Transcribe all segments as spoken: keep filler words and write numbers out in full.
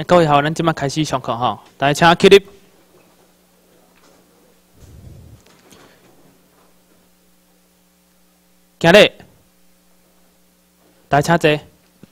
各位好，咱今麦开始上课哈，大家请起立。行礼，大家请坐。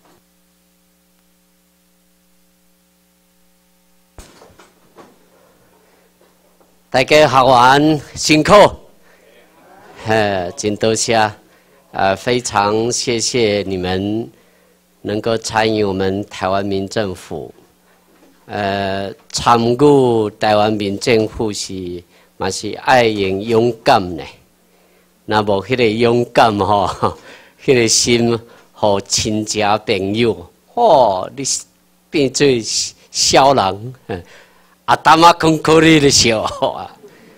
大家学员辛苦，呃，真多谢，呃，非常谢谢你们能够参与我们台湾民政府，呃，参与台湾民政府是嘛是爱用勇敢的，那无迄个勇敢吼，迄个心，互亲戚朋友，哦，你变做小人。阿达玛空口里的笑啊，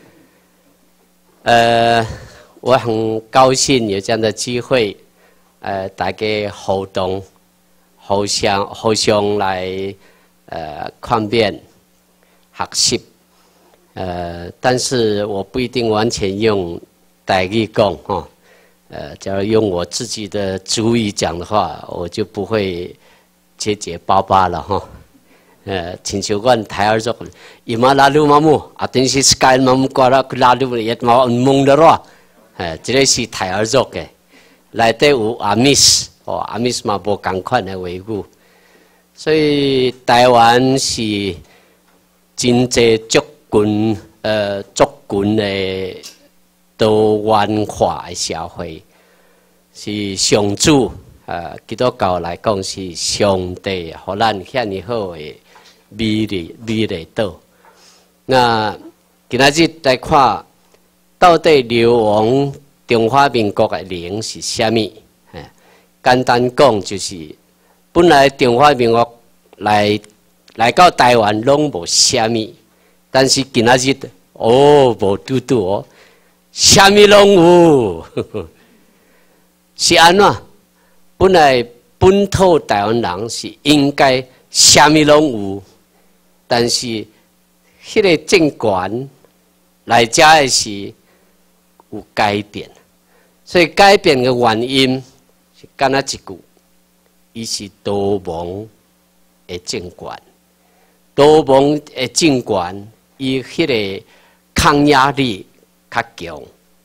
呃，我很高兴有这样的机会，呃，大家互动、互相、互相来呃抗辩、学习，呃，但是我不一定完全用台语讲哈，呃，假如用我自己的主语讲的话，我就不会结结巴巴了哈。呃，亲像阮台儿族，伊嘛拉鲁马木，啊，但是 sky 马木过来拉鲁也嘛蒙的咯，诶，这个是台儿族嘅，内底有阿密斯，哦，阿密斯嘛无共款的维护，所以台湾是真济族群，呃，族群的多元化的社会，是上主，呃，基督教来讲是上帝，互咱遐尼好的。美丽美丽岛，那今仔日来看，到底流亡中华民国的灵是虾米？简单讲就是，本来中华民国来来到台湾拢无虾米，但是今仔日哦无拄拄哦，虾米拢有，是安怎？本来本土台湾人是应该虾米拢有。但是，迄个政权来遮的是有改变，所以改变的原因是干那一句，伊是多亡的政权，多亡的政权，伊迄个抗压力较强。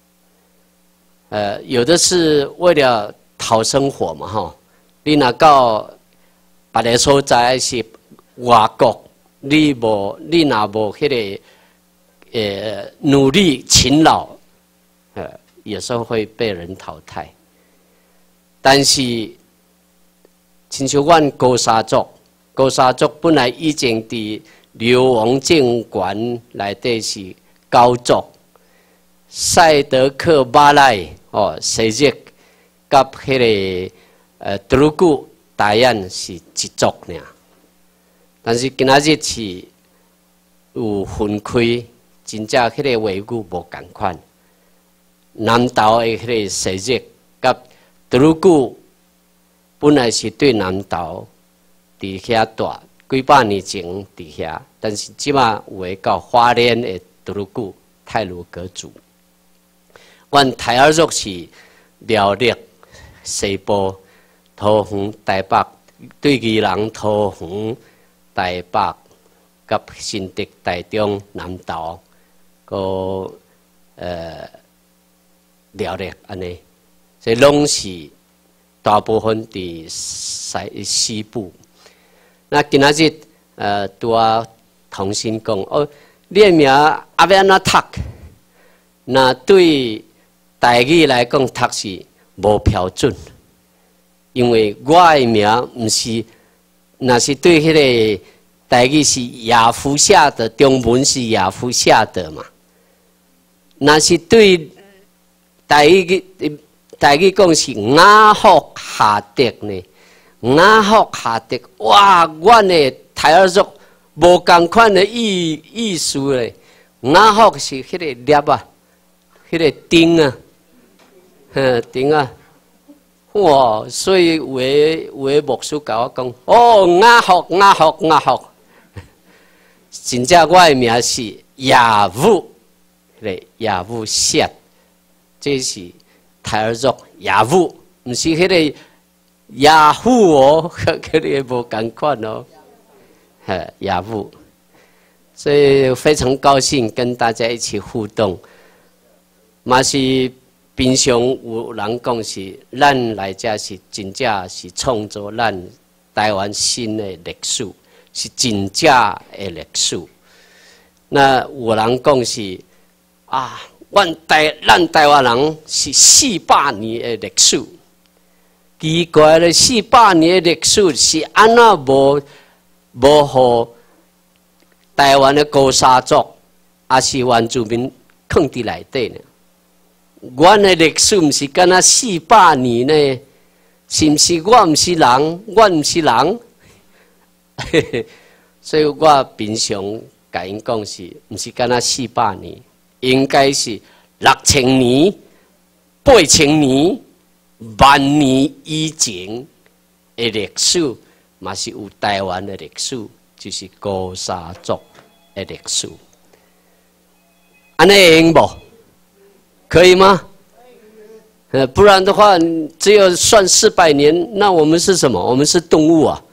呃，有的是为了讨生活嘛，吼，你若到别个所在是外国。你无，你若无迄个，呃，努力勤劳，呃，有时候会被人淘汰。但是，亲像阮高沙族，高沙族本来以前伫流亡政权内底是高族，赛德克巴莱哦，西日甲迄个呃图鲁古大雁是一族尔。但是今仔日是有分开，真正迄个话语无共款。南投的迄个西日，甲图鲁古本来是对南投伫遐住几百年前伫遐，但是即马有诶到花莲的图鲁古太鲁阁族。阮台儿族是苗栗、西部、桃园、台北，对宜兰、桃园。台北、甲新竹、台中、南投，个呃苗栗安尼，所以拢是大部分伫西西部。那今仔日呃拄啊同心讲哦，你的名阿要安怎读？那对台语来讲，读是无标准，因为我的名毋是。那是对迄个台语是雅夫下的，中文是雅夫下的嘛？那是对台语台语讲是雅福下德呢？雅福下德，哇！阮的台儿族无共款的意意思咧。雅福是迄个粒啊，迄个钉啊，哼钉啊。哇！所以有诶有诶牧师甲我讲，哦，雅福雅福雅福，真正我诶名是雅武，咧雅武谢，这是台儿族雅武，毋是迄个雅虎哦，迄个无共款哦。 呃雅务，所以非常高兴跟大家一起互动。嘛是平常有人讲是，咱来遮是真正是创作咱台湾新的历史，是真正的历史。那有人讲是啊，阮台咱台湾人是四百年的历史。奇怪了，四百年的历史是安那无无互台湾的高沙族，还是原住民藏伫内底呢？阮的历史毋是敢若四百年呢？是毋是我毋是人？我毋是人？所以我平常甲因讲是，毋是敢若四百年，应该是六千年、八千年。万年以前的历史，嘛是有台湾的历史，就是高沙族的历史。安尼会用无？可以吗？呃，不然的话，只有算四百年，那我们是什么？我们是动物啊！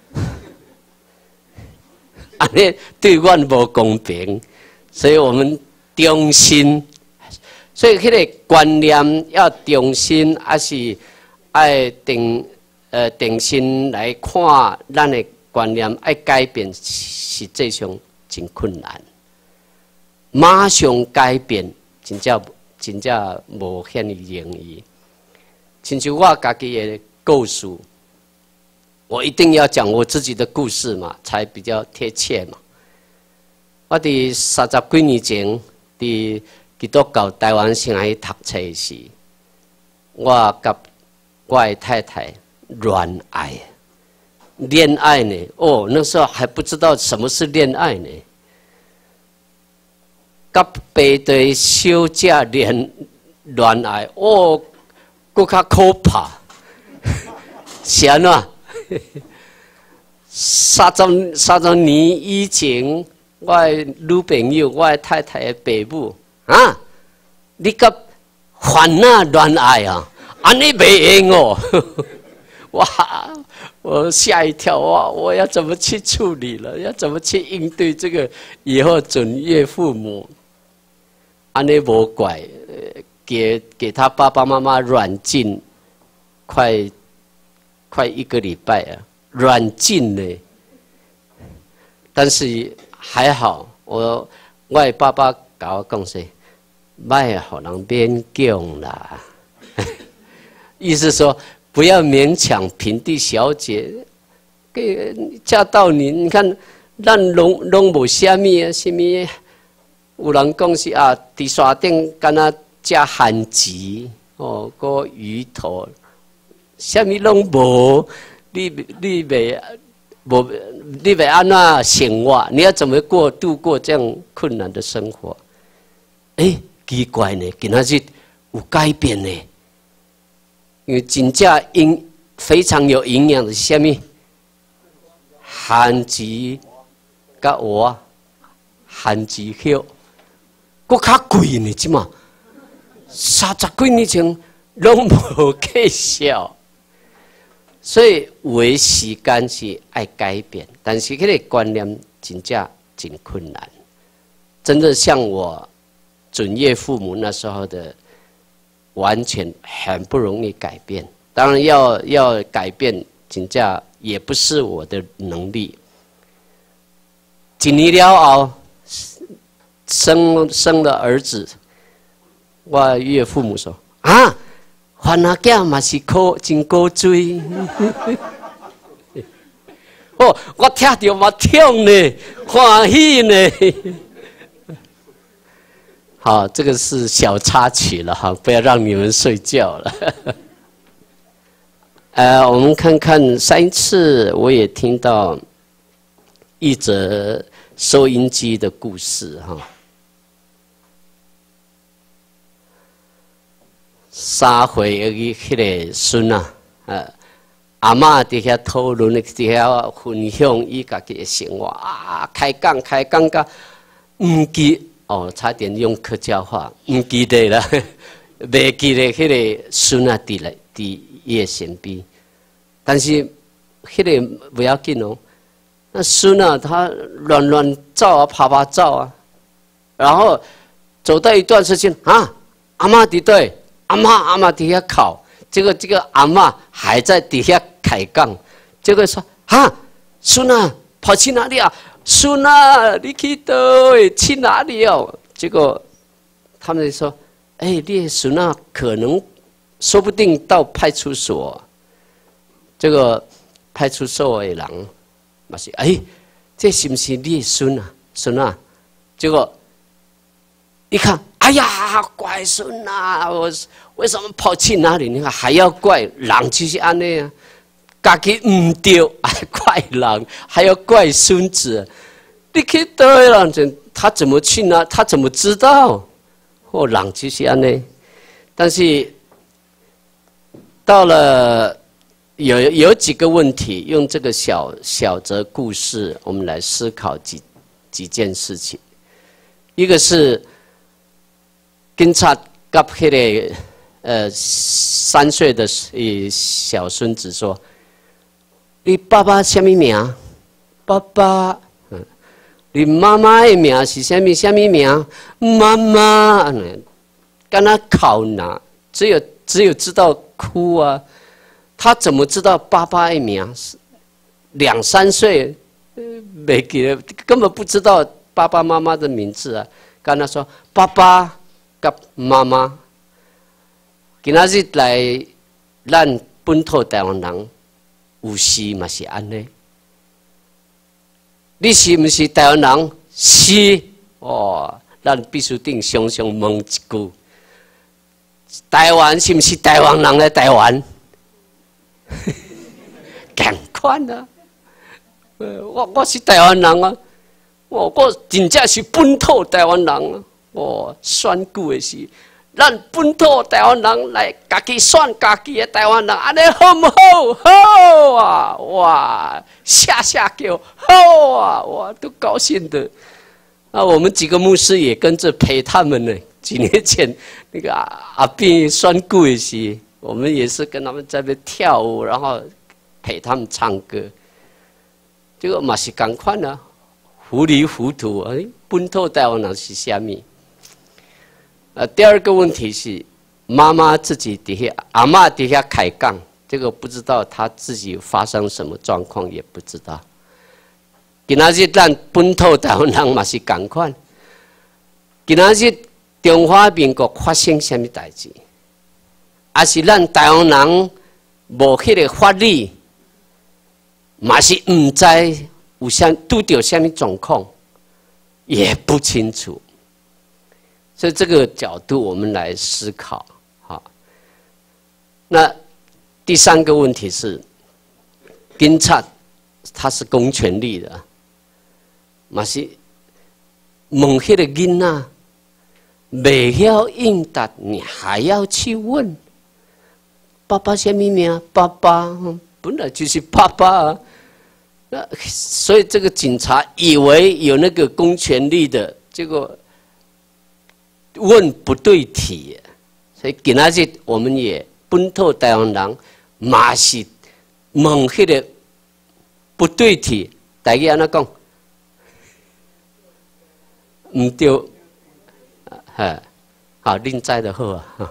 安尼对阮无公平，所以我们中心。所以，迄个观念要重新，还是爱定呃定心来看，咱的观念爱改变，实际上真困难。马上改变，真正真正无遐尼容易。亲像我家己的故事，我一定要讲我自己的故事嘛，才比较贴切嘛。我伫三十几年前，伫基督教台湾先来读册时，我甲我的太太恋爱，恋爱呢？哦，那时候还不知道什么是恋爱呢。甲别的小姐恋恋爱，哦，更较可怕。是安怎？三十三十年以前，我的女朋友，我的太太的爸母。啊！你甲烦恼恋爱啊？安尼袂用哦！哇！我吓一跳，哇！我要怎么去处理了？要怎么去应对这个以后准岳父母？安尼无怪，给给他爸爸妈妈软禁，快快一个礼拜啊！软禁呢，但是还好，我我的爸爸甲我讲说。卖好人勉强啦，意思说不要勉强平地小姐，给嫁到你，你看咱拢拢无虾米啊，虾米有人讲是啊，伫山顶敢若食番薯哦，个鱼头，虾米拢无，你你袂无你袂安怎生活？你要怎么过度过这样困难的生活？哎、欸。奇怪呢，今仔日有改变呢，因为真正营非常有营养的是啥物？番薯甲蚵，番薯叶，搁较贵呢，即嘛三十几年前拢无介绍，所以有的时间是爱改变，但是迄个观念真正真困难，真的像我。准岳父母那时候的完全很不容易改变，当然要要改变，真正也不是我的能力。一年了后，生生了儿子，我岳父母说：“啊，番仔囝嘛是可真高水。”哦，我听到嘛痛呢，欢喜呢。好，这个是小插曲了哈，不要让你们睡觉了。呃，我们看看上一次我也听到一则收音机的故事哈。三岁的迄个孙啊，呃，阿嬷伫遐讨论，伫遐分享伊家己的生活啊，开讲开讲甲唔记。哦，差点用客家话，唔记得了，袂记得迄个孙啊，伫咧伫伊诶身边，但是迄个不要紧哦， 那孙啊，他乱乱照啊，爬爬照啊，然后走到一段时间啊，阿嬷伫对，阿嬷阿嬷底下烤，结果这个阿嬷还在底下开杠，结果说啊，孙啊，跑去哪里啊？孙啊，你去哪里？去哪里哦？结果他们说，哎、欸，你的孙啊，可能说不定到派出所。这个派出所的人嘛是，哎、欸，这是不是你的孙啊？孙啊？结果一看，哎呀，乖孙啊，我为什么跑去哪里？你看还要怪人，就是安尼啊。家己唔对，还怪人，还要怪孙子。你去对了，他怎么去呢？他怎么知道？哦，人就是安尼。但是到了有有几个问题，用这个小小则故事，我们来思考几几件事情。一个是警察跟那个呃三岁的小孙子说。你爸爸什么名？爸爸。嗯，你妈妈的名是什么？什么名？妈妈。跟他考哪？只有只有知道哭啊，他怎么知道爸爸的名？两三岁，没给，根本不知道爸爸妈妈的名字啊。跟他说爸爸跟妈妈。今仔日来，咱本土台湾人。有时嘛是安尼，你是不是台湾人？是哦，咱必须定常常问一句：台湾是不是台湾人的台湾？同款啊！我我是台湾人啊！我我真正是本土台湾人啊！哦，选举的是。咱本土台湾人来家己选家己的台湾人，安尼好唔好？好啊！哇，下下叫好啊！哇，都高兴的。那我们几个牧师也跟着陪他们呢。几年前那个阿阿斌选举的时，我们也是跟他们在那边跳舞，然后陪他们唱歌。这个嘛是同款啊，糊里糊涂。哎，本土台湾人是虾米？呃，第二个问题是，妈妈自己底下，阿嬷底下开杠，这个不知道她自己发生什么状况，也不知道。今仔日咱本土台湾人嘛是同款，今仔日中华民国发生什么代志，还是咱台湾人无迄个法律，嘛是唔知有啥拄到什么状况，也不清楚。所以这个角度我们来思考，好。那第三个问题是，警察他是公权力的，嘛是问迄个囡仔未晓应答，你还要去问爸爸什么名？爸爸本来就是爸爸啊。那所以这个警察以为有那个公权力的，结果。问不对题，所以今仔日我们也本土台湾人嘛是问迄个不对题，大家安怎讲？唔对，哈，好，恁知就好啊。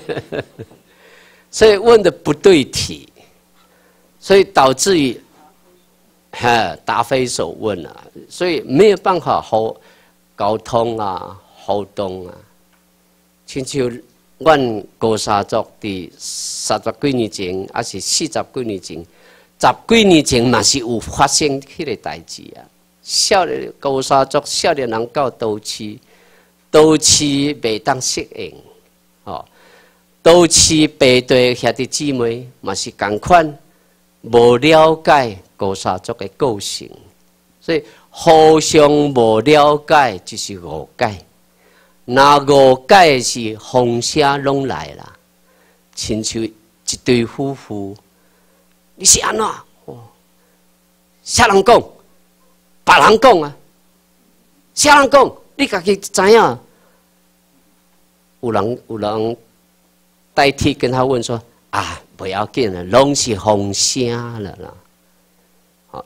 所以问的不对题，所以导致于哈答非所问啊，所以没有办法好沟通啊，互动啊。亲像阮高沙族伫三十几年前，还是四十几年前，十几年前嘛是有发生迄个代志啊。少年高沙族少年人到都市，都市袂当适应，哦，都市背对兄弟姊妹嘛是同款，无了解高沙族的个性，所以互相无了解就是误解。那误解是风声拢来啦，亲像一对夫妇，你是安怎？哦，啥人讲？别人讲啊，啥人讲？你家己知影？有人有人代替跟他问说：啊，不要紧了，拢是风声了啦。好，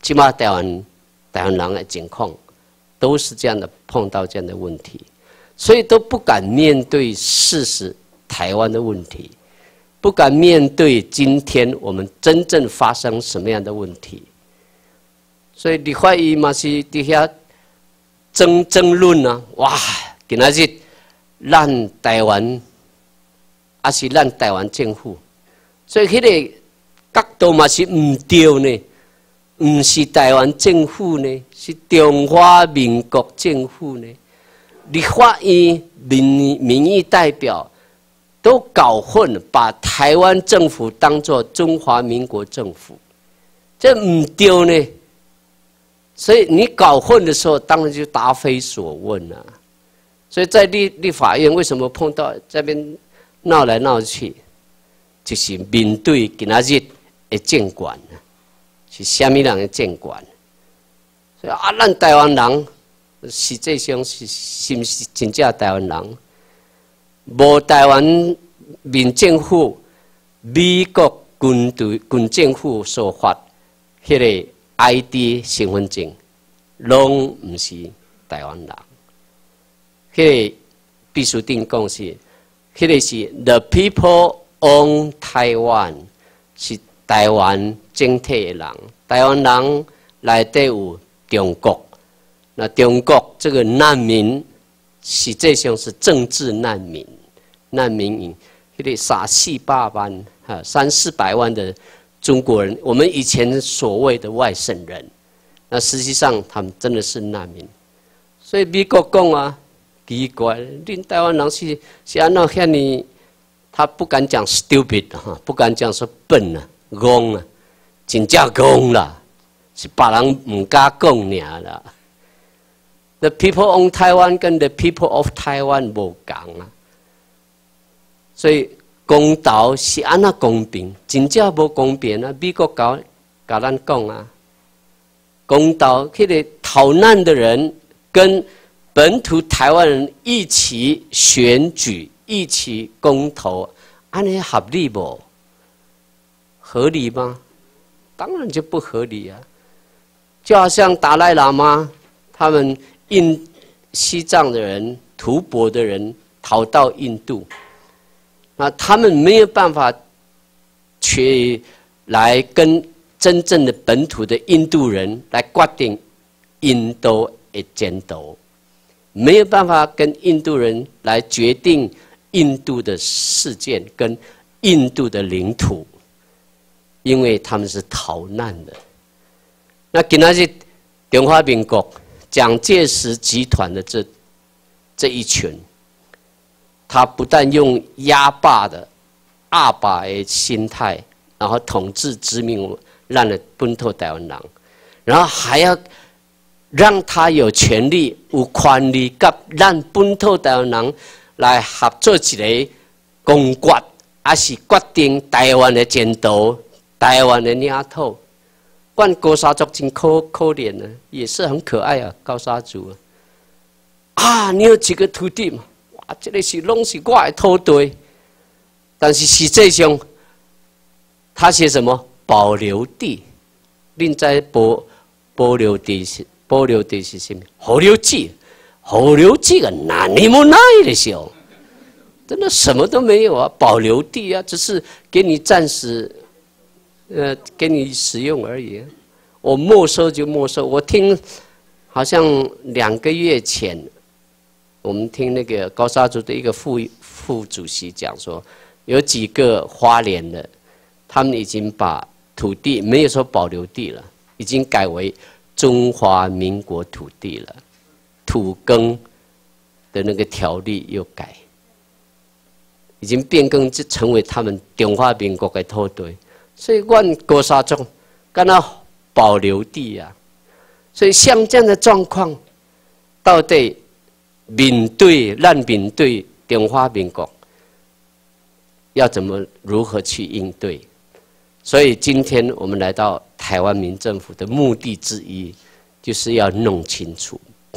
起码台湾台湾人的情况都是这样的，碰到这样的问题，所以都不敢面对事实，台湾的问题，不敢面对今天我们真正发生什么样的问题。所以立法院嘛是伫遐争争论啊，哇！今仔日咱台湾，还是咱台湾政府，所以迄个角度嘛是唔对呢，唔是台湾政府呢，是中华民国政府呢。立法院民民意代表都搞混，把台湾政府当作中华民国政府，这唔对呢。所以你搞混的时候，当然就答非所问了、啊。所以在立立法院为什么碰到这边闹来闹去，就是面对今仔日的政权，是虾米人的政权？所以啊，咱台湾人实际上是是不是真正台湾人？无台湾民政府、美国军队军政府所发迄个 I D 身份证，拢唔是台湾人。迄个必须定讲是，迄个是 The people own Taiwan， 是台湾整体的人。台湾人内底有中国，那中国这个难民，实际上是政治难民，难民营，迄个三四百万哈，三四百万的中国人，我们以前所谓的外省人，那实际上他们真的是难民。所以美国讲啊，奇怪，恁台湾人是是安怎遐尼，他不敢讲 stupid 哈，不敢讲说笨啊、戆啊，真正戆啦，是别人唔敢讲尔啦。The people on Taiwan 跟 the people of Taiwan 无共啊，所以公道是安那公平，真正无公平啊！美国搞搞咱讲啊，公道迄个逃难的人跟本土台湾人一起选举，一起公投，安尼合理不？合理吗？当然就不合理啊！就好像达赖喇嘛他们印西藏的人、吐蕃的人逃到印度，那他们没有办法去来跟真正的本土的印度人来决定印度的前途。没有办法跟印度人来决定印度的事件跟印度的领土，因为他们是逃难的。那今仔日中华民国蒋介石集团的这这一群，他不但用压霸的压霸的心态，然后统治殖民让了本土台湾人，然后还要让他有权利、有权利，甲咱本土台湾人来合作一个公决，还是决定台湾的前途、台湾的领土。冠高沙族真可可怜呢，也是很可爱啊，高沙族啊。啊，你有几个土地嘛？哇，这个是拢是我的土地，但是实际上，他写什么保留地？另在保保留地是。保留地是什么？河流记，河流记个哪里么哪里的小，真的什么都没有啊！保留地啊，只是给你暂时，呃，给你使用而已。我没收就没收。我听，好像两个月前，我们听那个高沙族的一个副副主席讲说，有几个花莲的，他们已经把土地没有说保留地了，已经改为中华民国土地了，土耕的那个条例又改，已经变更就成为他们中华民国的土地，所以阮高沙族跟他保留地啊，所以像这样的状况，到底面对咱面对中华民国，要怎么如何去应对？所以今天我们来到台湾民政府的目的之一，就是要弄清楚。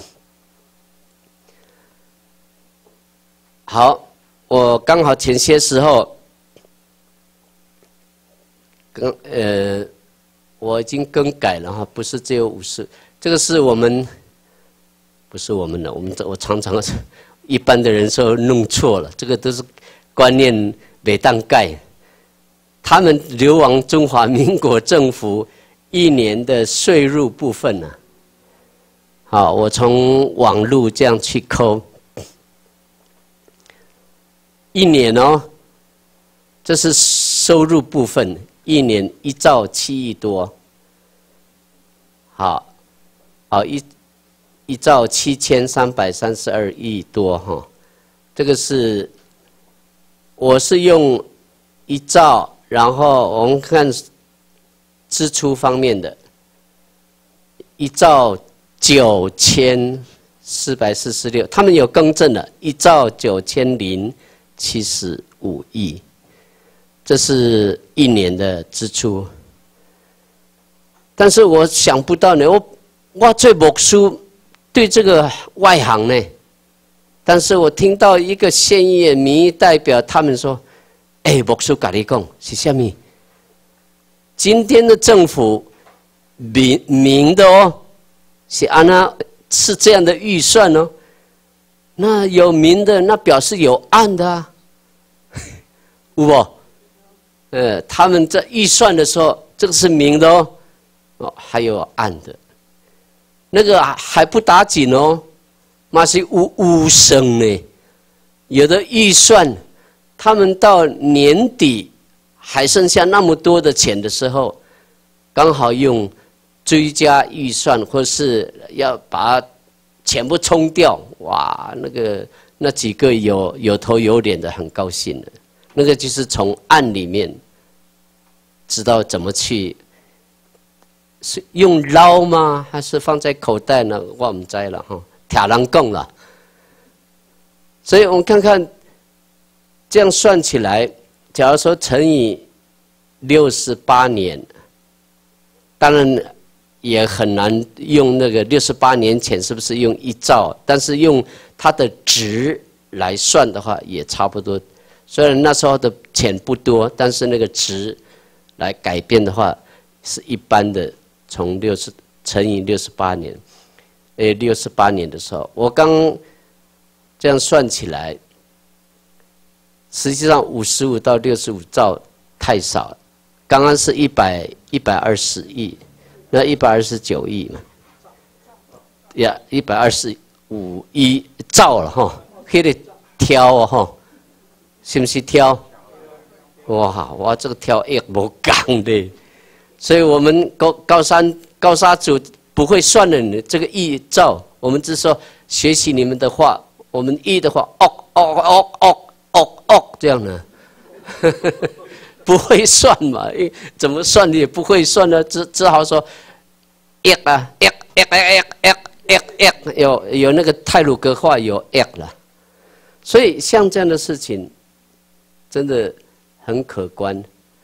好，我刚好前些时候，跟呃， 我已经更改了哈，不是只有五十，这个是我们，不是我们的，我们我常常一般的人说弄错了，这个都是观念没当改。他们流亡中华民国政府一年的税入部分呢、啊，好，我从网路这样去抠，一年哦，这是收入部分，一年一兆七亿多，好，好一一兆七千三百三十二亿多哈，这个是我是用一兆。然后我们看支出方面的，一兆九千四百四十六，他们有更正了，一兆九千零七十五亿，这是一年的支出。但是我想不到呢，我我最牧师对这个外行呢，但是我听到一个县议员民意代表他们说。哎，牧师跟你讲是什么？今天的政府明明的哦，是按那是这样的预算哦。那有明的，那表示有暗的啊，有不？呃，他们在预算的时候，这个是明的哦，哦，还有暗的，那个还不打紧哦，那是有有声呢，有的预算。他们到年底还剩下那么多的钱的时候，刚好用追加预算，或是要把它全部冲掉，哇，那个那几个有有头有脸的很高兴的，那个就是从案里面知道怎么去，是用捞吗？还是放在口袋呢？我唔知了哈，听人讲了。所以我们看看。这样算起来，假如说乘以六十八年，当然也很难用那个六十八年前是不是用一兆？但是用它的值来算的话，也差不多。虽然那时候的钱不多，但是那个值来改变的话，是一般的。从六十乘以六十八年，诶，六十八年的时候，我刚这样算起来。实际上五十五到六十五兆太少了，刚刚是一百一百二十亿，那一百二十九亿嘛，呀，一百二十五亿兆了哈，迄个挑哦哈，是不是挑？哇，我这个挑也无讲的，所以我们高高三高三组不会算的，这个亿兆，我们只说学习你们的话，我们亿的话，哦哦哦哦。哦哦，这样呢，不会算嘛？怎么算你也不会算呢？只只好说，一啊，一一一一一一，有有那个太鲁阁话有一了，所以像这样的事情，真的很可观。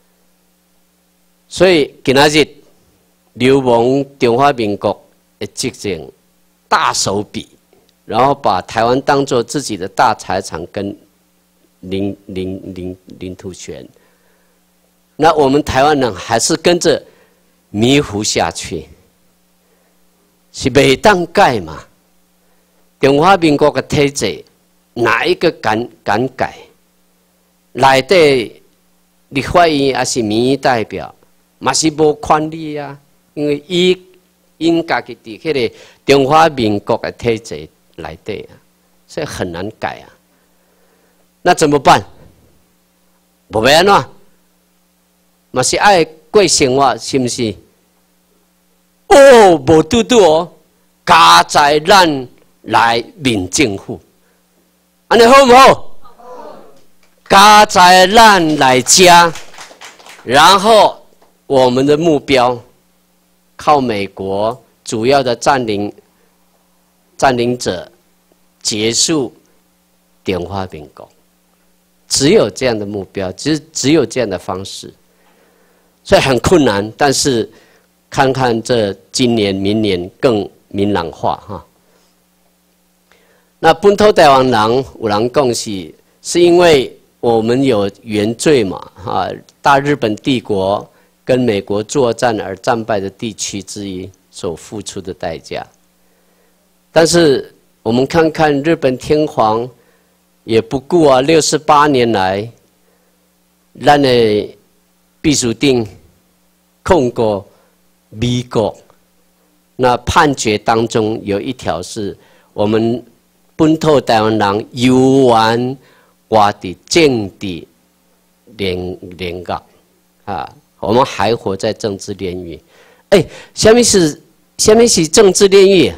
所以今仔日流亡中华民国的执政大手笔，然后把台湾当作自己的大财产跟领领领领土权，那我们台湾人还是跟着迷糊下去，是袂当改嘛？中华民国的体制，哪一个敢敢改？内底立法院还是民意代表，嘛是无权利啊，因为伊因家己伫迄个中华民国的体制内底啊，所以很难改啊。那怎么办？无办啊，嘛是爱过生活，是不是？哦，无拄拄哦，加在咱来民政府，安尼好唔好？加在咱来加，然后我们的目标靠美国主要的占领占领者结束中华民国。只有这样的目标，只只有这样的方式，所以很困难。但是看看这今年、明年更明朗化哈。那本土台湾人有人讲是，是因为我们有原罪嘛哈，大日本帝国跟美国作战而战败的地区之一所付出的代价。但是我们看看日本天皇也不顾啊，六十八年来，咱的秘书长控过美国，那判决当中有一条是我们本土台湾人游玩我的政治联联合啊，我们还活在政治炼狱。哎，下面是下面是政治炼狱。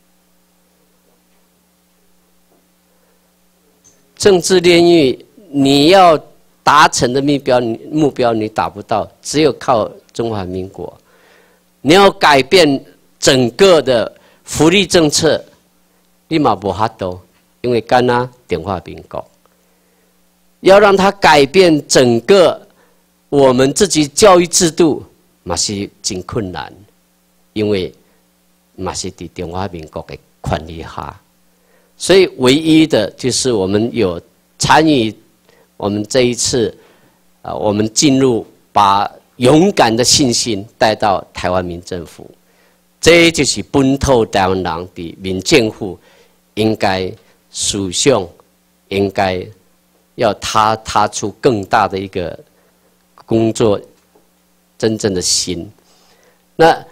政治炼狱，你要达成的目标，目标你达不到，只有靠中华民国。你要改变整个的福利政策，你嘛无法度，因为干那中华民国。要让它改变整个我们自己教育制度，嘛是真困难，因为嘛是伫中华民国的权力下。所以唯一的就是我们有参与我们这一次，啊，我们进入把勇敢的信心带到台湾民政府，这就是本土台湾人的民政府应该思想，应该要踏踏出更大的一个工作，真正的心。那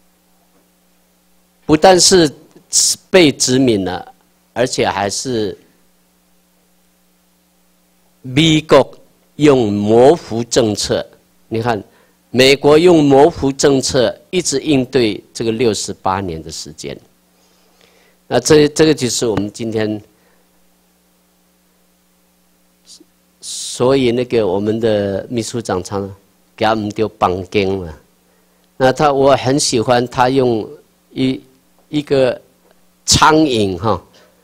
不但是被殖民了。而且还是美国用模糊政策，你看，美国用模糊政策一直应对这个六十八年的时间。那这这个就是我们今天，所以那个我们的秘书长常给他们丢绑根了。那他我很喜欢他用一一个苍蝇哈。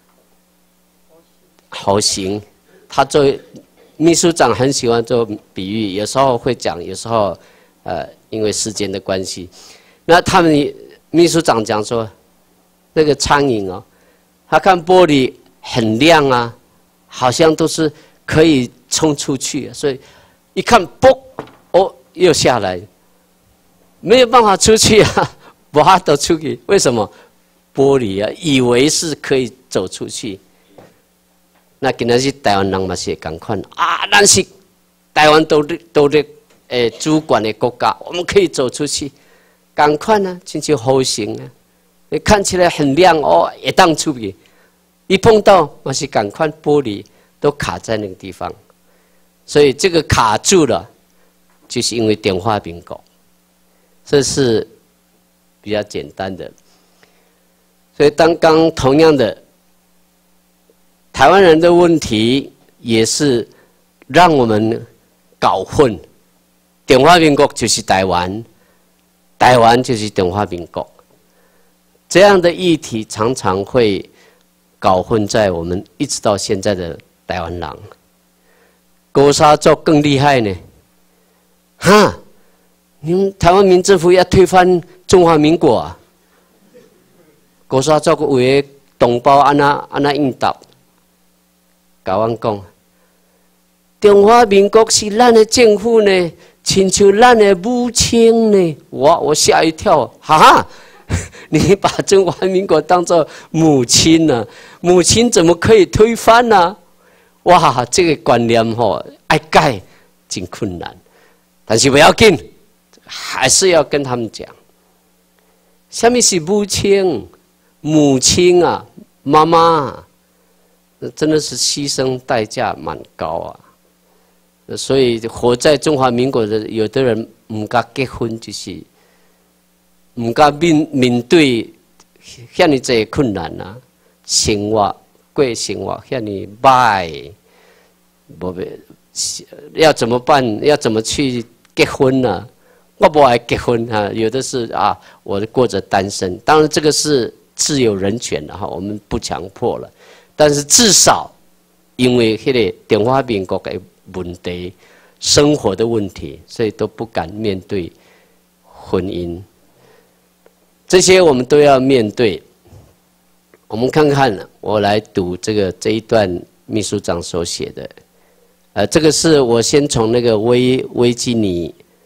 好行，他作为秘书长很喜欢做比喻，有时候会讲，有时候呃因为时间的关系，那他们秘书长讲说，那个苍蝇哦，他看玻璃很亮啊，好像都是可以冲出去，所以一看啵哦又下来，没有办法出去啊，不法都出去，为什么？玻璃啊，以为是可以走出去。那今仔日台湾人嘛是同款啊，咱是台湾都都咧诶主管的国家，我们可以走出去，同款啊，亲像好行啊，你看起来很亮哦，也当出去，一碰到嘛是同款玻璃都卡在那个地方，所以这个卡住了，就是因为中华民国，这是比较简单的。所以刚刚同样的。台湾人的问题也是让我们搞混，中华民国就是台湾，台湾就是中华民国，这样的议题常常会搞混在我们一直到现在的台湾人。高沙族更厉害呢，哈，你们台湾民政府要推翻中华民国啊？高沙族为同胞安那安那应答？甲阮讲，中华民国是咱的政府呢，亲像咱的母亲呢。我我吓一跳，哈哈，你把中华民国当作母亲呢、啊？母亲怎么可以推翻呢、啊？哇，这个观念吼、哦，爱改真困难。但是不要紧，还是要跟他们讲，什么是母亲？母亲啊，妈妈。真的是牺牲代价蛮高啊，所以活在中华民国的有的人唔敢结婚，就是唔敢面面对遐尼济困难啊，生活过生活遐尼歹，无要怎么办？要怎么去结婚呢、啊？我不爱结婚啊，有的是啊，我过着单身，当然这个是自由人权的哈，我们不强迫了。但是至少，因为迄个中华民国的问题、生活的问题，所以都不敢面对婚姻。这些我们都要面对。我们看看，我来读这个这一段秘书长所写的。呃，这个是我先从那个维维吉尼，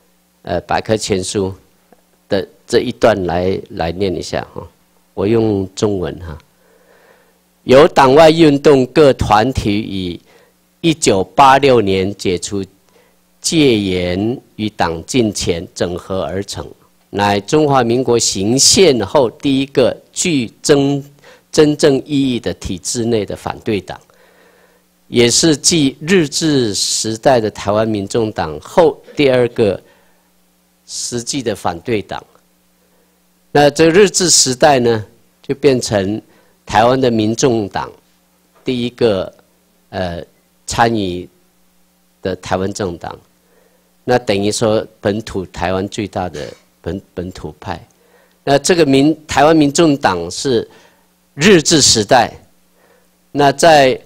呃百科全书的这一段来来念一下哈，我用中文哈。由党外运动各团体于一九八六年解除戒严与党禁前整合而成，乃中华民国行宪后第一个具真真正意义的体制内的反对党，也是继日治时代的台湾民众党后第二个实际的反对党。那这日治时代呢，就变成台湾的民众党第一个呃参与的台湾政党，那等于说本土台湾最大的本本土派。那这个民台湾民众党是日治时代，那在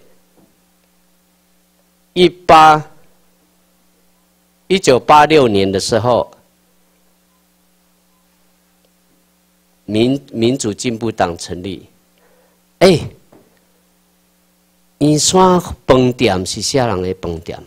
一八一九八六年的时候，民民主进步党成立。哎，圆山饭店是啥人的饭店？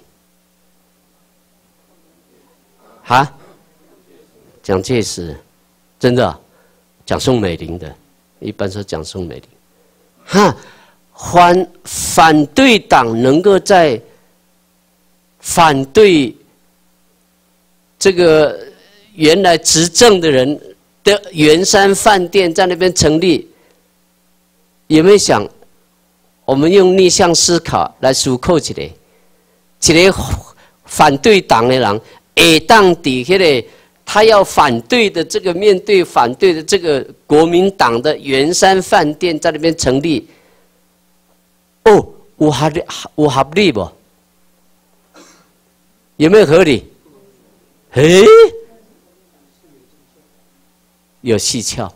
哈？蒋介石，真的、啊？讲宋美龄的，一般说讲宋美龄。哈，反反对党能够在反对这个原来执政的人的圆山饭店在那边成立。有没有想，我们用逆向思考来思考一下，一个反对党的人，会当伫迄个他要反对的这个面对反对的这个国民党的圆山饭店在那边成立，哦，有合理有合理不？有没有合理？诶，有蹊跷，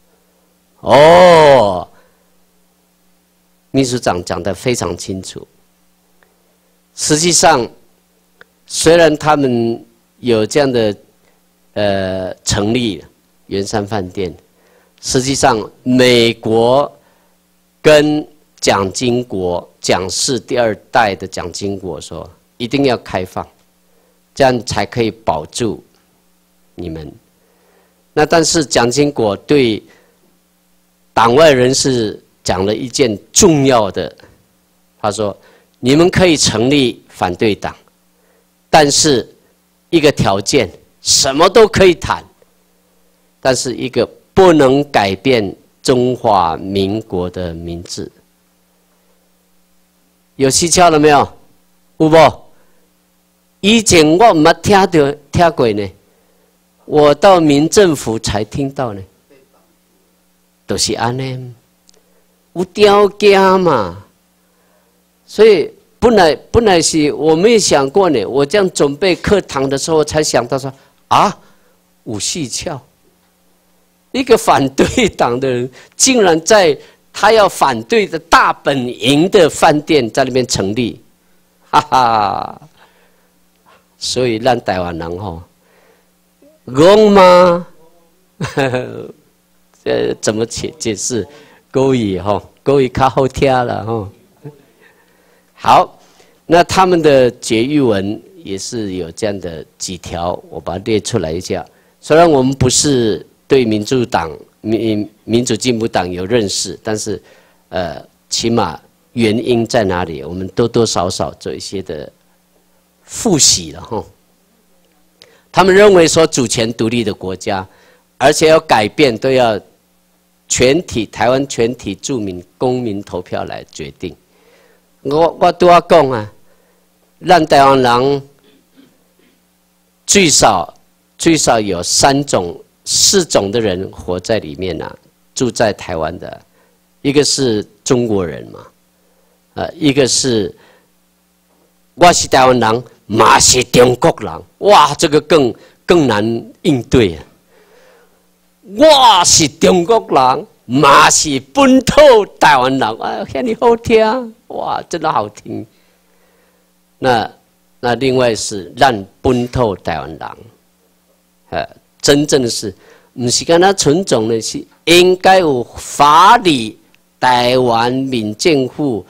哦。秘书长讲得非常清楚。实际上，虽然他们有这样的呃成立圆山饭店，实际上美国跟蒋经国蒋氏第二代的蒋经国说，一定要开放，这样才可以保住你们。那但是蒋经国对党外人士讲了一件重要的，他说：“你们可以成立反对党，但是一个条件，什么都可以谈，但是一个不能改变中华民国的名字。”有蹊跷了没有？有无？以前我没听到听过呢，我到民政府才听到呢，都、就是安尼。有条件嘛，所以本来本来是我没有想过呢。我这样准备课堂的时候，才想到说啊，有蹊跷，一个反对党的人，竟然在他要反对的大本营的饭店在那边成立，哈哈。所以让台湾人吼，戆吗？这怎么解解释？国语哈，国语较好听了哈。好，那他们的结语文也是有这样的几条，我把它列出来一下。虽然我们不是对民主党、民民主进步党有认识，但是呃，起码原因在哪里，我们多多少少做一些的复习了哈。他们认为说，主权独立的国家，而且要改变，都要全体台湾全体住民公民投票来决定。我我都要讲啊，让台湾人最少最少有三种、四种的人活在里面啊，住在台湾的，一个是中国人嘛，呃，一个是我是台湾人，嘛是中国人，哇，这个更更难应对啊。我是中国人，嘛是本土台湾人，啊，遐尼好听，哇，真的好听。那那另外是让本土台湾人，呃，真正的是，不是跟他纯种的是应该有法理台湾民政府、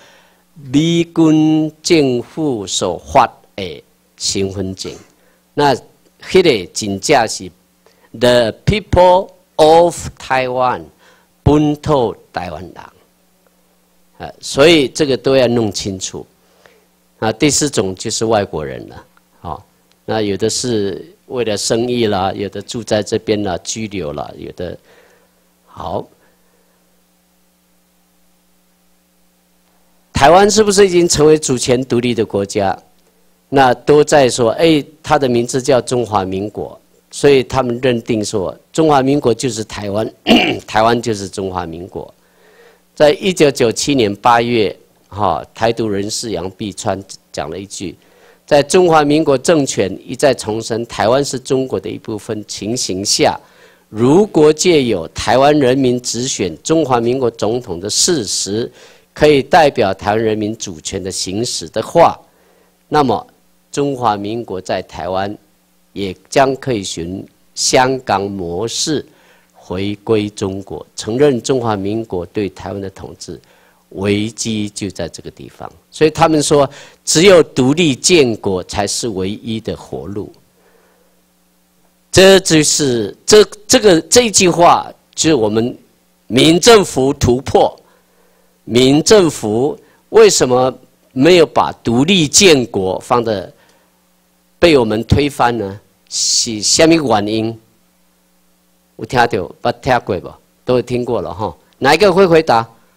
美军政府所发的身份证。那迄个真正是 the people of Taiwan 本土台湾人。啊，所以这个都要弄清楚。啊，第四种就是外国人了。好，那有的是为了生意啦，有的住在这边啦，居留啦，有的好。台湾是不是已经成为主权独立的国家？那都在说，哎，它的名字叫中华民国，所以他们认定说，中华民国就是台湾，台湾就是中华民国。在一九九七年八月，哈，台独人士杨碧川讲了一句，在中华民国政权一再重申台湾是中国的一部分情形下，如果借有台湾人民直选中华民国总统的事实，可以代表台湾人民主权的行使的话，那么中华民国在台湾也将可以循香港模式回归中国，承认中华民国对台湾的统治，危机就在这个地方。所以他们说，只有独立建国才是唯一的活路。这就是这这个这句话，就是我们民政府突破。民政府为什么没有把独立建国放的被我们推翻呢？是什么原因？有听到不听过不？都有听过了哈。哪一个会回答？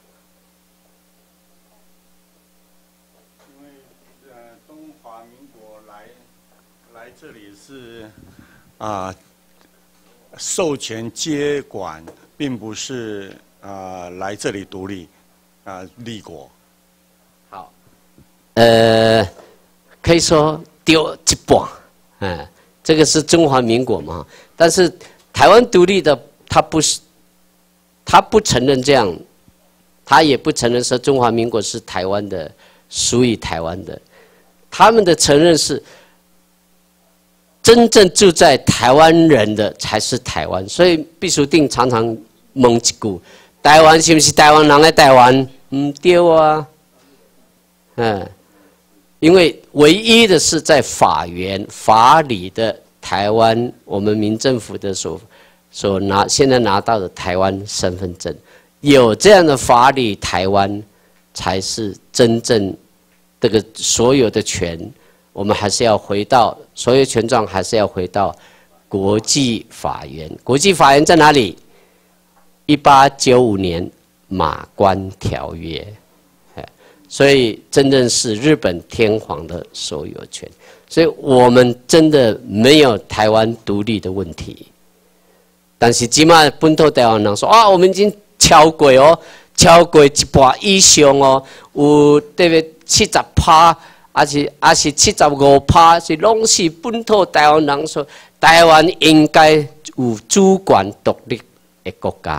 因为呃，中华民国来来这里是啊、呃、授权接管，并不是啊、呃、来这里独立。啊，立国， 好，呃，可以说丢一半，哎，这个是中华民国嘛，但是台湾独立的，他不是，他不承认这样，他也不承认说中华民国是台湾的，属于台湾的，他们的承认是真正住在台湾人的才是台湾，所以毕淑定常常问一句。台湾是不是台湾人的台湾？唔对啊，嗯，因为唯一的是在法源法理的台湾，我们民政府的所所拿现在拿到的台湾身份证，有这样的法理，台湾才是真正这个所有的权，我们还是要回到所有权状，还是要回到国际法源。国际法源在哪里？一八九五年马关条约，所以真正是日本天皇的所有权，所以我们真的没有台湾独立的问题。但是今嘛本土台湾人说啊，我们已经超过哦，超过一半以上哦，有特别七十趴，还是还是七十五趴，是拢是本土台湾人说，台湾应该有主权独立的国家。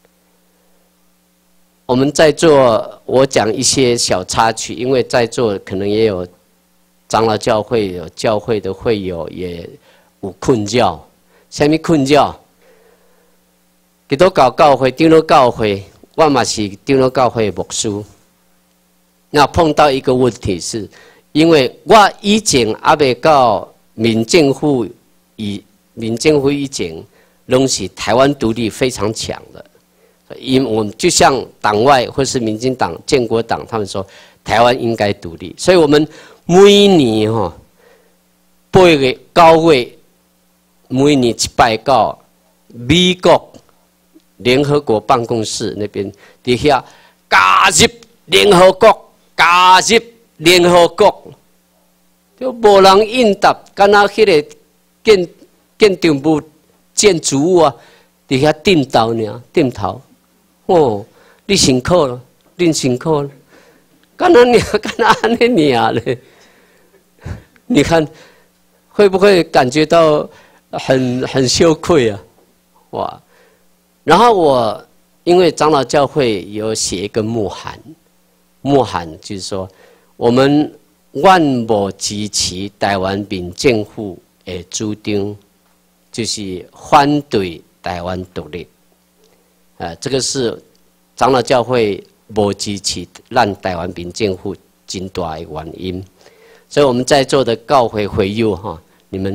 我们在座，我讲一些小插曲，因为在座可能也有长老教会有教会的会友，也有困教。什么困教？基督教教会、长老教会，我嘛是长老教会的牧师。那碰到一个问题是，因为我以前还未到民政府以民政府以前，拢是台湾独立非常强的。因我们就像党外或是民进党、建国党，他们说台湾应该独立，所以我们每年哈八月九月，每年一拜到美国联合国办公室那边底下加入联合国，加入联合国，就无人应答，敢若迄个建建筑物建筑物啊，底下点头呢，点头。哦，你辛苦了，你辛苦了，干那你干那安尼你啊嘞？你看会不会感觉到很很羞愧啊？哇！然后我因为长老教会有写一个牧函，牧函就是说我们万无支持台湾民政府的主张，就是反对台湾独立。呃，这个是长老教会无支持让台湾民政府真大的原因，所以我们在座的教会会友哈，你们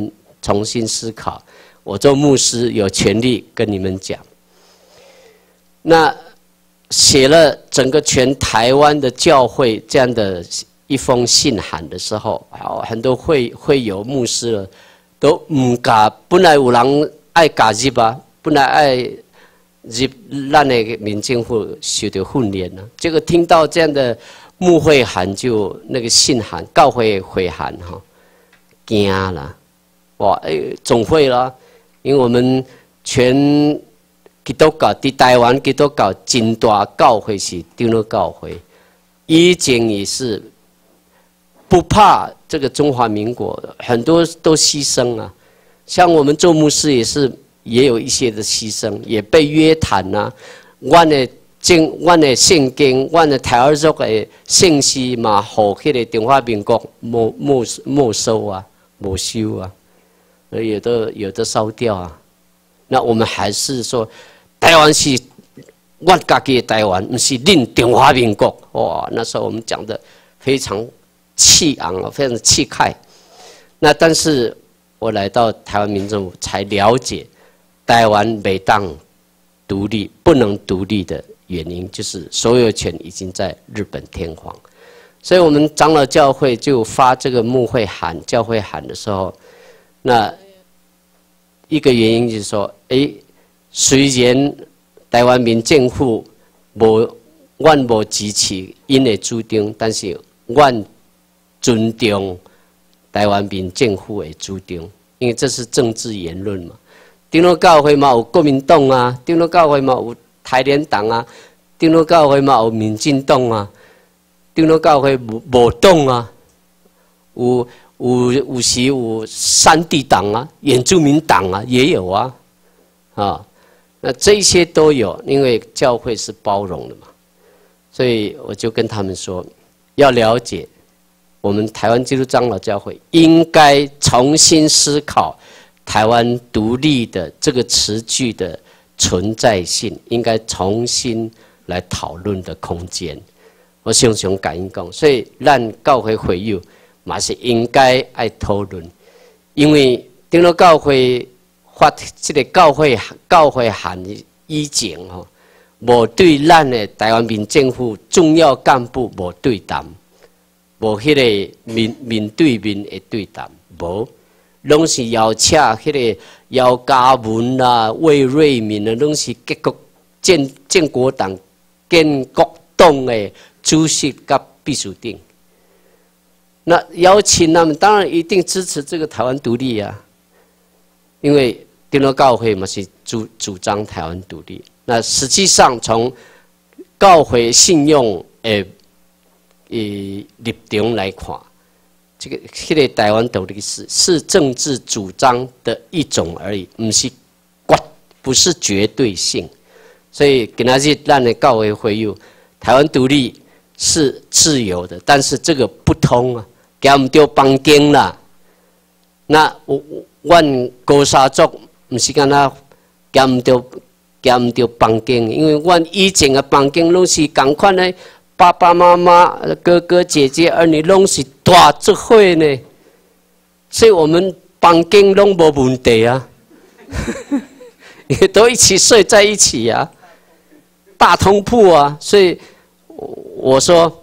重新思考。我做牧师有权利跟你们讲。那写了整个全台湾的教会这样的一封信函的时候，很多会会友牧师了都唔敢，本来有人爱加入吧，本来爱入咱的民政府受到训练了，结果听到这样的牧会函就那个信函、教会会函哈，惊了，哇，哎，总会啦，因为我们全基督教在台湾基督教真大教会是长老教会，以前也是不怕这个中华民国，很多都牺牲啊，像我们做牧师也是。也有一些的牺牲，也被约谈呐、啊。我的经，我的圣经，我的台湾族的信息嘛，互迄个中华民国没没没收啊，没收啊，有的有的烧掉啊。那我们还是说，台湾是我家己的台湾，不是恁中华民国。哇，那时候我们讲的非常气昂啊，非常气慨。那但是我来到台湾民政府才了解。台湾每当独立不能独立的原因，就是所有权已经在日本天皇，所以我们长老教会就发这个牧会函、教会函的时候，那一个原因就是说，哎，虽然台湾民政府无，阮无支持因的主张，但是阮尊重台湾民政府的主张，因为这是政治言论嘛。长老教会嘛有国民党啊，长老教会嘛有台联党啊，长老教会嘛有民进党啊，长老教会无无党啊，有有有时有山地党啊，原住民党啊也有啊，啊，那这些都有，因为教会是包容的嘛，所以我就跟他们说，要了解我们台湾基督长老教会应该重新思考。台湾独立的这个词句的存在性，应该重新来讨论的空间。我常常感应讲，所以咱教会会友嘛是应该爱讨论，因为长老教会发这个教会教会函以前吼，无对咱的台湾民政府重要干部无对谈，无迄个面面对面的对谈，无。拢是邀请迄个姚嘉文啦、魏瑞敏啊，拢是建国建建国党、建国党的主席甲秘书长。那邀请他们，当然一定支持这个台湾独立啊，因为长老教会嘛是主主张台湾独立。那实际上从教会信用诶诶立场来看。这个这个台湾独立是是政治主张的一种而已，不是绝不是绝对性。所以今仔日咱的教会会友，台湾独立是自由的，但是这个不通啊，行唔到邦经啦。那我阮高沙族不是干那行唔到行唔到邦经，因为阮以前的邦经拢是同款的。爸爸妈妈、哥哥姐姐、儿女拢是大聚会呢，所以我们房间拢无问题啊，也都一起睡在一起啊，大通铺啊，所以我说，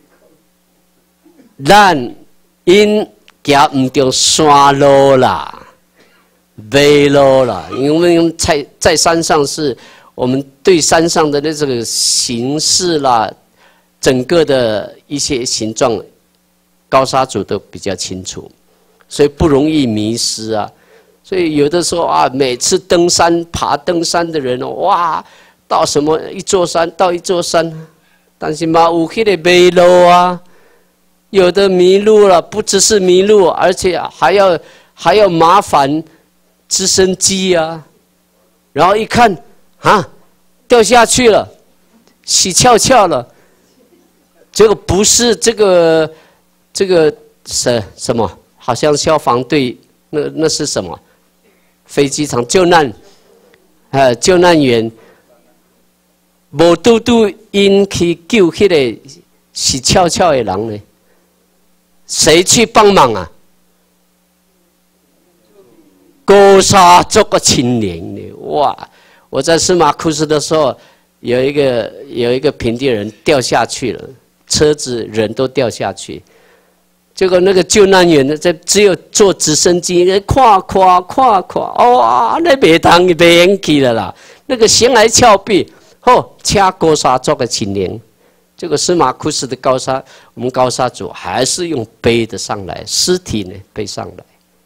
咱因行唔到山路啦、马路啦，因为我们在在山上是，我们对山上的那这个形式啦。整个的一些形状，高沙族都比较清楚，所以不容易迷失啊。所以有的时候啊，每次登山爬登山的人哦，哇，到什么一座山到一座山，但是嘛有迄个迷路啊，有的迷路了，不只是迷路，而且还要还要麻烦直升机啊，然后一看啊，掉下去了，死翘翘了。这个不是这个这个什什么？好像消防队那那是什么？飞机场救难，呃，救难员，无拄拄因去救迄个死翘翘的人呢？谁去帮忙啊？ 高沙族的青年呢，哇！我在司马库斯的时候，有一个有一个平地人掉下去了，车子人都掉下去。结果那个救难员呢，在只有坐直升机，看看看看，哇，那别当别演去了啦，那个悬崖峭壁，吼，掐高沙族的青年。这个司马库斯的高沙，我们高沙族还是用背的上来，尸体呢背上来。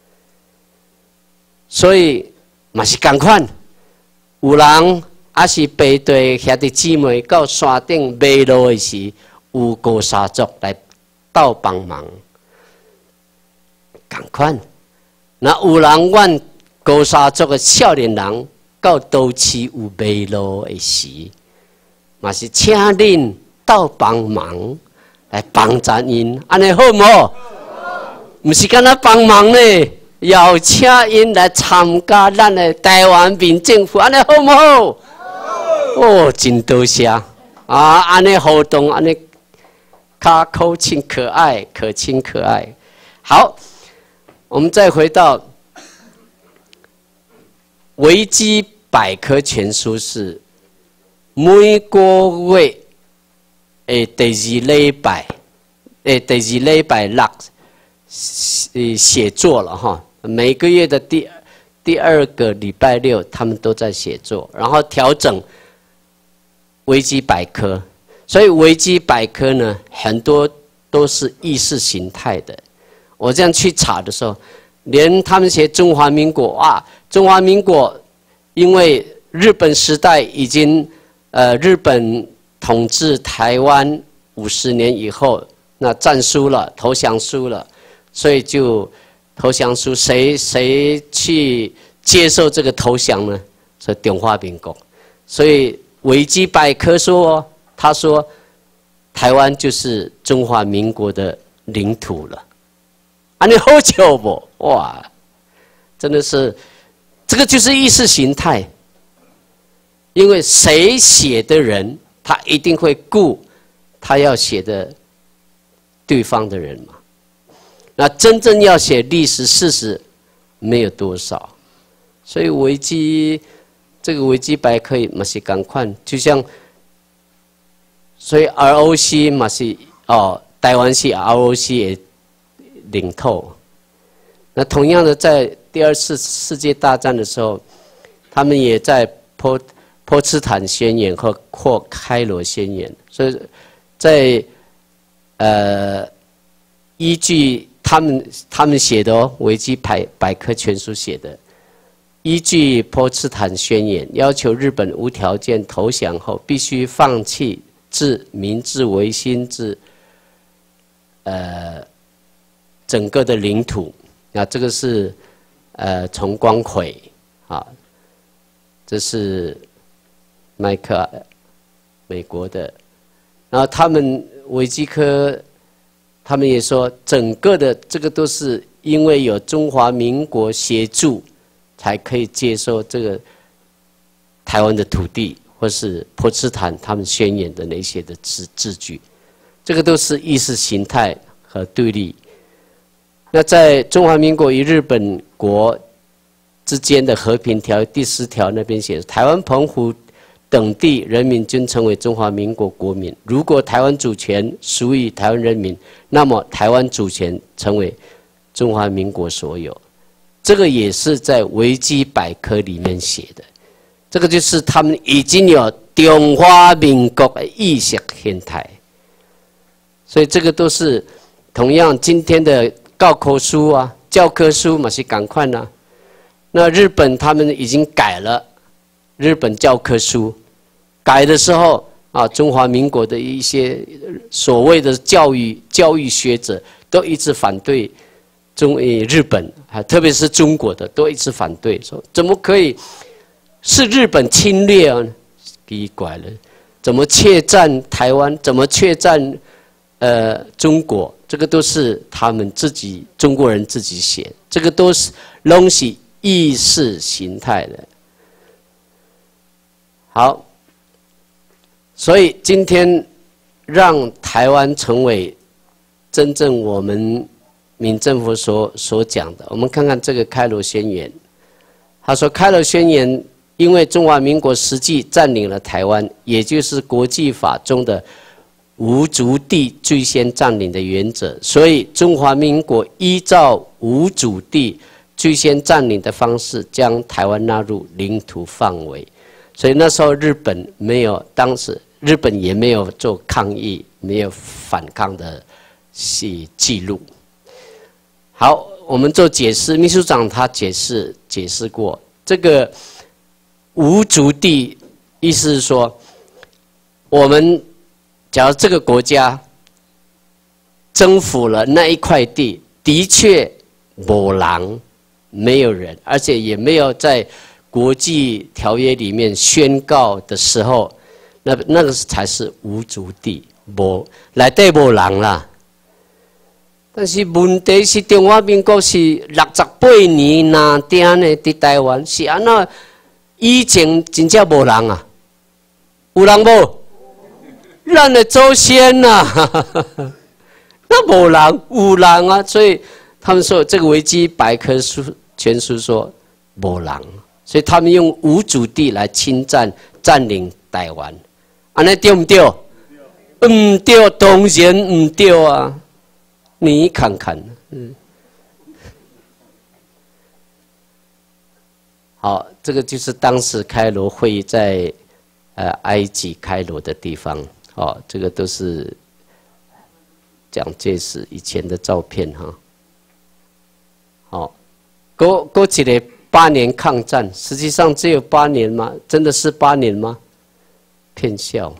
所以嘛是同款，有人还是背对兄弟姊妹到山顶迷路的时，有高沙族来斗帮忙。同款，那有人阮高沙族的少年人到都市有迷路的时，嘛是请恁斗帮忙来帮咱因，安尼好唔好？唔是干那帮忙呢，要请因来参加咱的台湾民政府，安尼好唔好？哦，真多谢啊！安尼活动，安尼卡口亲可爱，可亲可爱。好。我们再回到维基百科全书是每个月诶第二礼拜诶第二礼拜六呃写作了哈，每个月的第第二个礼拜六他们都在写作，然后调整维基百科，所以维基百科呢很多都是意识形态的。我这样去查的时候，连他们写中华民国啊，中华民国，因为日本时代已经，呃，日本统治台湾五十年以后，那战输了，投降输了，所以就投降输，谁谁去接受这个投降呢？是中华民国。所以维基百科说，他说，台湾就是中华民国的领土了。啊，你好巧不？哇，真的是，这个就是意识形态。因为谁写的人，他一定会顾他要写的对方的人嘛。那真正要写历史事实，没有多少。所以维基这个维基百科嘛是同款，就像，所以 R O C 嘛是哦，台湾是 R O C 的领头。那同样的，在第二次世界大战的时候，他们也在波波茨坦宣言和或开罗宣言，所以在呃依据他们他们写的哦，维基百百科全书写的，依据波茨坦宣言，要求日本无条件投降后，必须放弃自明治维新至呃。整个的领土，那这个是呃从光辉啊，这是麦克美国的，然后他们维基科，他们也说整个的这个都是因为有中华民国协助，才可以接受这个台湾的土地，或是波茨坦他们宣言的那些的字字句，这个都是意识形态和对立。那在中华民国与日本国之间的和平条约第十条那边写，台湾、澎湖等地人民均成为中华民国国民。如果台湾主权属于台湾人民，那么台湾主权成为中华民国所有。这个也是在维基百科里面写的。这个就是他们已经有中华民国的意识形态。所以这个都是同样今天的教科书啊、教科书嘛是同款啊。那日本他们已经改了日本教科书，改的时候啊，中华民国的一些所谓的教育教育学者都一直反对中呃日本啊，特别是中国的都一直反对，说怎么可以是日本侵略啊？奇怪了，怎么窃占台湾？怎么窃占呃中国？这个都是他们自己中国人自己写，这个都是东西意识形态的。好，所以今天让台湾成为真正我们民政府所所讲的，我们看看这个开罗宣言他说开罗宣言因为中华民国实际占领了台湾，也就是国际法中的无主地最先占领的原则，所以中华民国依照无主地最先占领的方式，将台湾纳入领土范围。所以那时候日本没有，当时日本也没有做抗议，没有反抗的记记录。好，我们做解释，秘书长他解释解释过这个无主地，意思是说，我们假如这个国家征服了那一块地，的确没人，没有人，而且也没有在国际条约里面宣告的时候，那那个才是无主地，无内底无人啦。但是问题是中华民国是六十八年那定呢，伫台湾是安怎？以前真正无人啊，有人无？咱的祖先呐、啊，那无人有人啊，所以他们说这个维基百科书全书说无人，所以他们用无主地来侵占占领台湾，安尼对唔对？唔对，当然唔对啊！你看看，嗯，好，这个就是当时开罗会议在呃埃及开罗的地方。哦，这个都是蒋介石以前的照片哈。好，过过几年八年抗战，实际上只有八年吗？真的是八年吗？骗笑。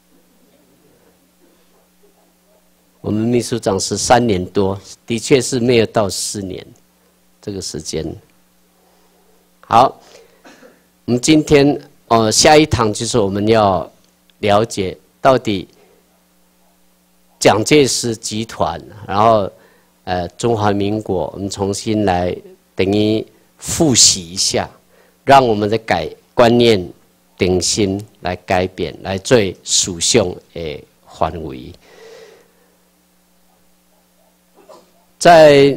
我们秘书长是三年多，的确是没有到四年这个时间。好，我们今天哦，下一堂就是我们要了解。到底蒋介石集团，然后呃中华民国，我们重新来等于复习一下，让我们的改观念定心来改变，来最属性的范围。在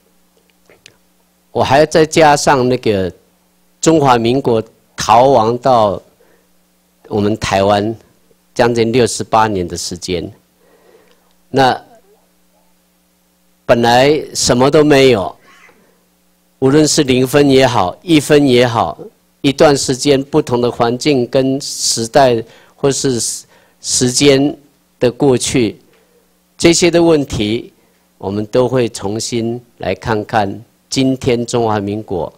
我还要再加上那个中华民国逃亡到我们台湾。将近六十八年的时间，那本来什么都没有，无论是零分也好，一分也好，一段时间不同的环境跟时代或是时间的过去，这些的问题，我们都会重新来看看今天中华民国。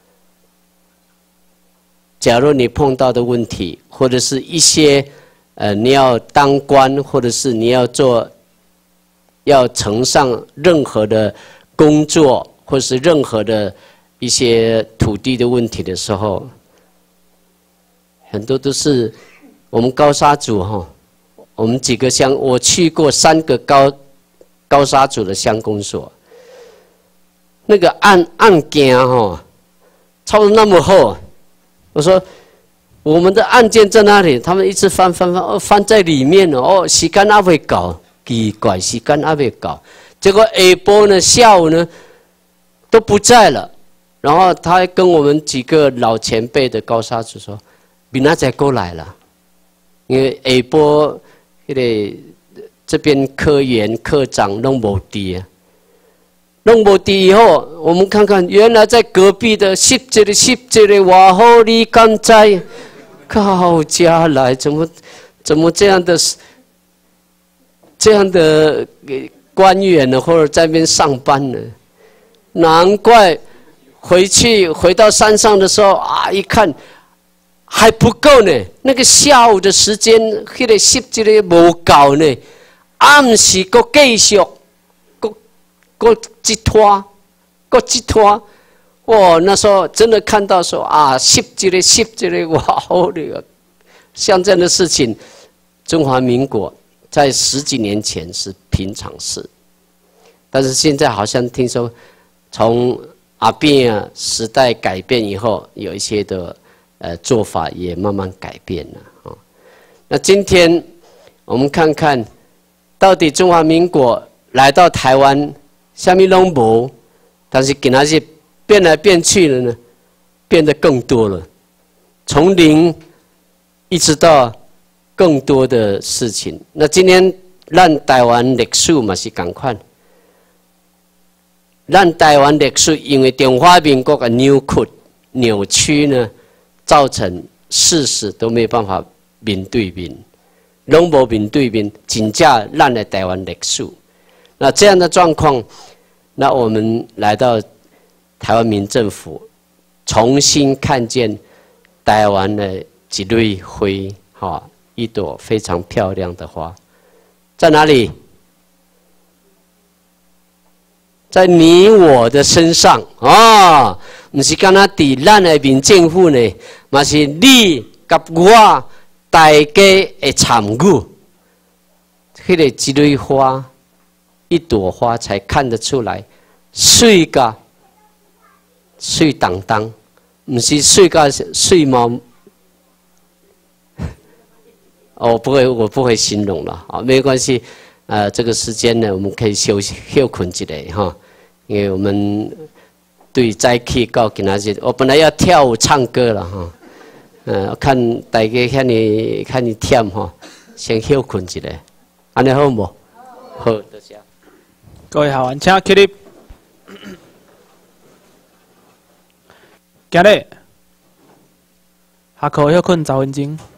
假如你碰到的问题，或者是一些。呃，你要当官，或者是你要做，要呈上任何的工作，或是任何的一些土地的问题的时候，很多都是我们高沙组哈，我们几个乡，我去过三个高高沙组的乡公所，那个案案件哈，抄得那么厚，我说。我们的案件在哪里？他们一直翻翻翻，哦，翻在里面哦，时间还未搞，奇怪，时间还未搞。结果下晡呢，下午呢，都不在了。然后他还跟我们几个老前辈的高沙组说：“明仔载过来了，因为下晡那个这边科员科长弄无地啊，弄无地以后，我们看看，原来在隔壁的十这里十这里瓦好你敢在。”靠家来，怎么怎么这样的这样的官员呢，或者在那边上班呢？难怪回去回到山上的时候啊，一看还不够呢。那个下午的时间，那个十这个无够呢，暗时搁继续，搁搁一拖，搁一拖。哦，那时候真的看到说啊，十几个十几个哇，好那个，像这样的事情，中华民国在十几年前是平常事，但是现在好像听说，从阿扁啊时代改变以后，有一些的呃做法也慢慢改变了啊、哦。那今天我们看看，到底中华民国来到台湾，什么拢无，但是给那些。变来变去了呢， 变得更多了，从零一直到更多的事情。那今天咱台湾历史嘛是同款，咱台湾历史因为中华民国的扭曲、扭曲呢，造成事实都没有办法面对面，拢无面对面，真正咱的台湾历史。那这样的状况，那我们来到台湾民政府，重新看见台湾的一蕊花，哈，一朵非常漂亮的花，在哪里？在你我的身上啊，不是干那伫咱的民政府呢，嘛是你甲我大家的参与。迄个一蕊花，一朵花才看得出来，水甲水当当，不是水甲水毛。哦，不会，我不会形容了啊，没关系。呃，这个时间呢，我们可以休息休困一下哈，因为我们对早起到今仔日，我本来要跳舞唱歌了哈，呃，看大家遐尼遐尼忝哈，先休困一下，安尼好无？好，多谢。 各位学员，请起立。今日下课休困十分钟。